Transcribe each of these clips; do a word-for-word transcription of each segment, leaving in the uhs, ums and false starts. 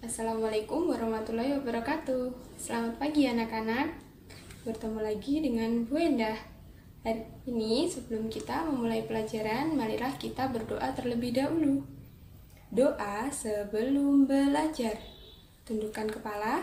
Assalamualaikum warahmatullahi wabarakatuh. Selamat pagi anak-anak. Bertemu lagi dengan Bu Endah. Hari ini sebelum kita memulai pelajaran, marilah kita berdoa terlebih dahulu. Doa sebelum belajar. Tundukkan kepala.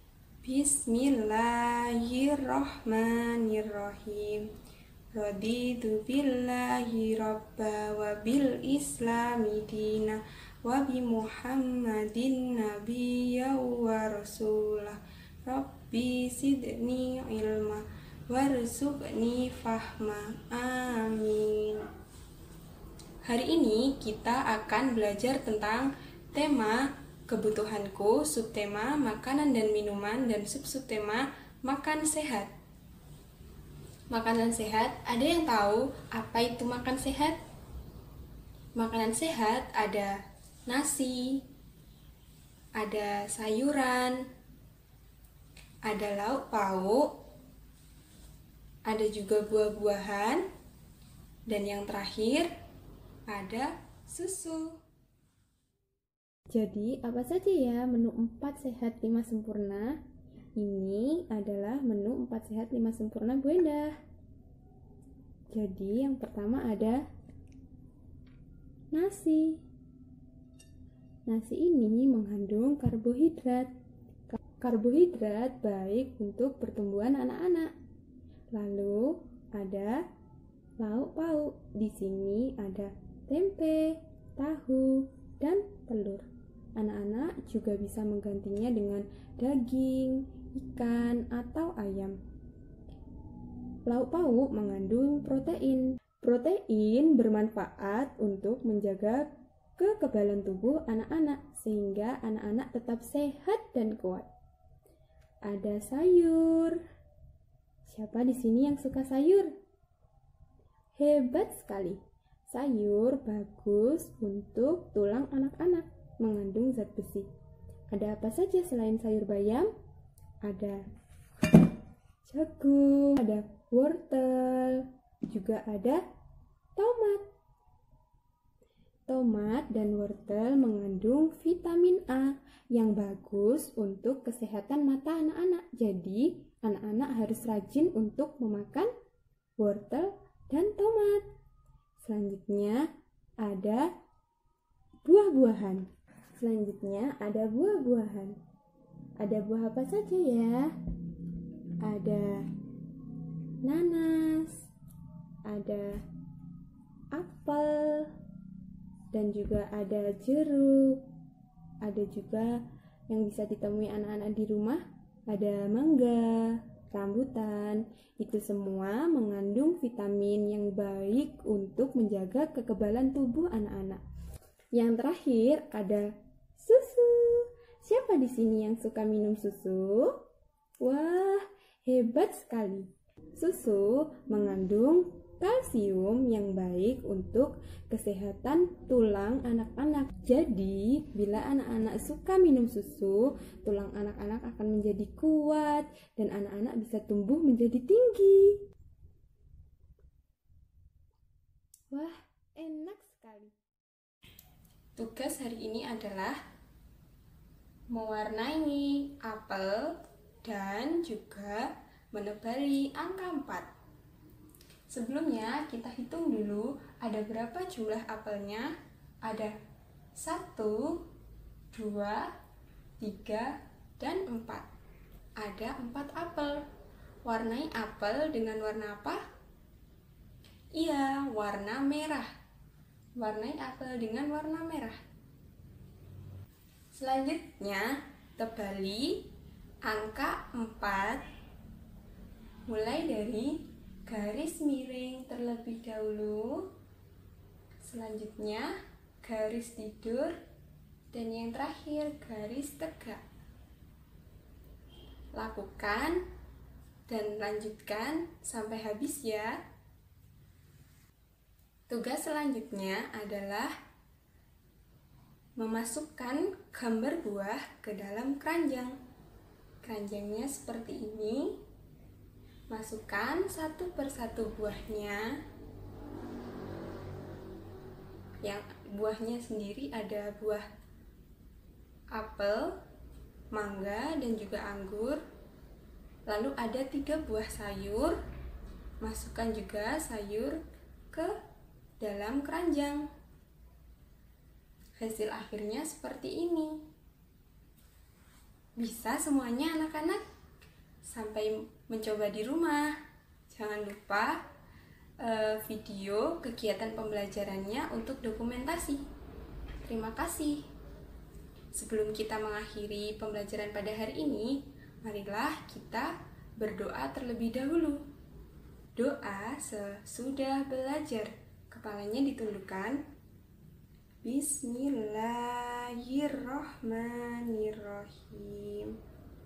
Bismillahirrohmanirrohim. Raditu billahi robba wa bil islami dina wa bi muhammadin nabiyya wa rasulah. Rabbi sidni ilma warzuqni fahma. Amin. Hari ini kita akan belajar tentang tema kebutuhanku, subtema makanan dan minuman, dan sub-subtema makan sehat. Makanan sehat, ada yang tahu apa itu makan sehat? Makanan sehat ada nasi, ada sayuran, ada lauk pauk, ada juga buah-buahan, dan yang terakhir ada susu. Jadi, apa saja ya menu empat sehat lima sempurna? Ini adalah menu empat sehat lima sempurna Bu Endah. Jadi, yang pertama ada nasi. Nasi ini mengandung karbohidrat. Karbohidrat baik untuk pertumbuhan anak-anak. Lalu ada lauk pauk. Di sini ada tempe, tahu, dan telur. Anak-anak juga bisa menggantinya dengan daging, ikan, atau ayam. Lauk pauk mengandung protein. Protein bermanfaat untuk menjaga kekebalan tubuh anak-anak sehingga anak-anak tetap sehat dan kuat. Ada sayur. Siapa di sini yang suka sayur? Hebat sekali. Sayur bagus untuk tulang anak-anak, mengandung zat besi. Ada apa saja selain sayur bayam? Ada jagung, ada wortel, juga ada tomat. Tomat dan wortel mengandung vitamin A yang bagus untuk kesehatan mata anak-anak. Jadi, anak-anak harus rajin untuk memakan wortel dan tomat. Selanjutnya ada buah-buahan. Selanjutnya ada buah-buahan. Ada buah apa saja ya? Ada nanas, ada apel, dan juga ada jeruk. Ada juga yang bisa ditemui anak-anak di rumah, ada mangga, rambutan. Itu semua mengandung vitamin yang baik untuk menjaga kekebalan tubuh anak-anak. Yang terakhir ada susu. Siapa di sini yang suka minum susu? Wah, hebat sekali. Susu mengandung kalsium yang baik untuk kesehatan tulang anak-anak. Jadi, bila anak-anak suka minum susu, tulang anak-anak akan menjadi kuat dan anak-anak bisa tumbuh menjadi tinggi. Wah, enak sekali. Tugas hari ini adalah mewarnai apel dan juga menebali angka empat. Sebelumnya kita hitung dulu ada berapa jumlah apelnya. Ada satu, dua, tiga, dan empat. Ada empat apel. Warnai apel dengan warna apa? Iya, warna merah. Warnai apel dengan warna merah. Selanjutnya, tebali angka empat mulai dari garis miring terlebih dahulu, selanjutnya garis tidur, dan yang terakhir garis tegak. Lakukan dan lanjutkan sampai habis ya. Tugas selanjutnya adalah memasukkan gambar buah ke dalam keranjang. Keranjangnya seperti ini. Masukkan satu persatu buahnya. Yang buahnya sendiri ada buah apel, mangga dan juga anggur. Lalu ada tiga buah sayur. Masukkan juga sayur ke dalam keranjang. Hasil akhirnya seperti ini. Bisa semuanya anak-anak? Sampai mencoba di rumah. Jangan lupa uh, video kegiatan pembelajarannya untuk dokumentasi. Terima kasih. Sebelum kita mengakhiri pembelajaran pada hari ini, marilah kita berdoa terlebih dahulu. Doa sesudah belajar. Kepalanya ditundukkan. Bismillahirrahmanirrahim.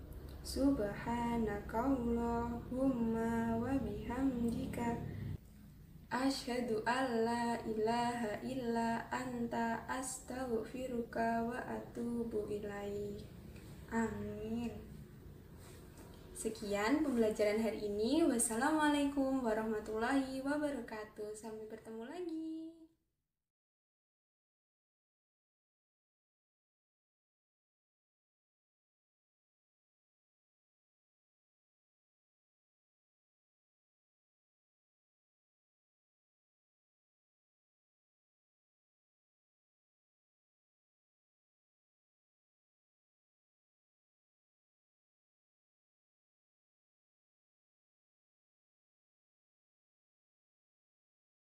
Subhanakallahumma wa bihamdika asyhadu alla ilaha illa anta astaghfiruka wa atubu ilaik. Amin. Sekian pembelajaran hari ini. Wassalamualaikum warahmatullahi wabarakatuh. Sampai bertemu lagi.